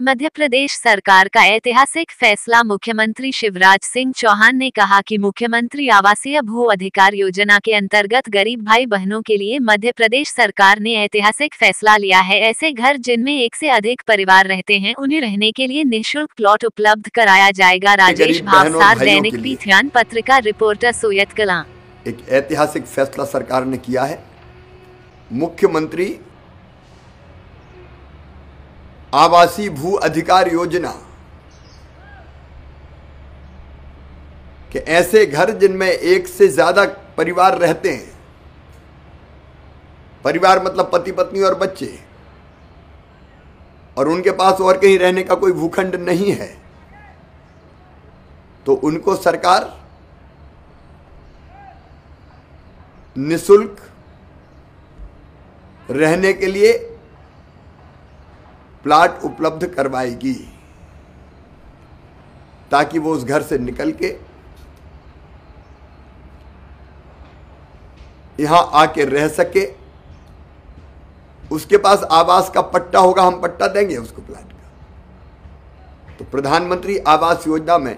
मध्य प्रदेश सरकार का ऐतिहासिक फैसला। मुख्यमंत्री शिवराज सिंह चौहान ने कहा कि मुख्यमंत्री आवासीय भू अधिकार योजना के अंतर्गत गरीब भाई बहनों के लिए मध्य प्रदेश सरकार ने ऐतिहासिक फैसला लिया है। ऐसे घर जिनमें एक से अधिक परिवार रहते हैं, उन्हें रहने के लिए निःशुल्क प्लॉट उपलब्ध कराया जाएगा। राजेश भावसार, दैनिक पीथियान पत्रिका, रिपोर्टर सोयत कला। एक ऐतिहासिक फैसला सरकार ने किया है। मुख्यमंत्री आवासीय भू अधिकार योजना के ऐसे घर जिनमें एक से ज्यादा परिवार रहते हैं, परिवार मतलब पति पत्नी और बच्चे, और उनके पास और कहीं रहने का कोई भूखंड नहीं है, तो उनको सरकार निःशुल्क रहने के लिए प्लाट उपलब्ध करवाएगी, ताकि वो उस घर से निकल के यहां आके रह सके। उसके पास आवास का पट्टा होगा, हम पट्टा देंगे उसको प्लाट का। तो प्रधानमंत्री आवास योजना में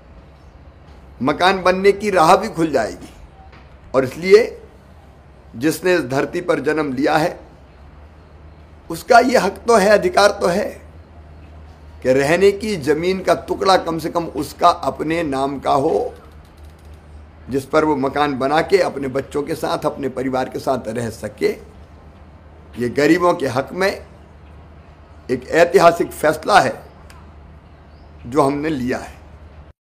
मकान बनने की राह भी खुल जाएगी। और इसलिए जिसने इस धरती पर जन्म लिया है, उसका ये हक तो है, अधिकार तो है कि रहने की जमीन का टुकड़ा कम से कम उसका अपने नाम का हो, जिस पर वो मकान बना के अपने बच्चों के साथ, अपने परिवार के साथ रह सके। ये गरीबों के हक में एक ऐतिहासिक फैसला है जो हमने लिया है।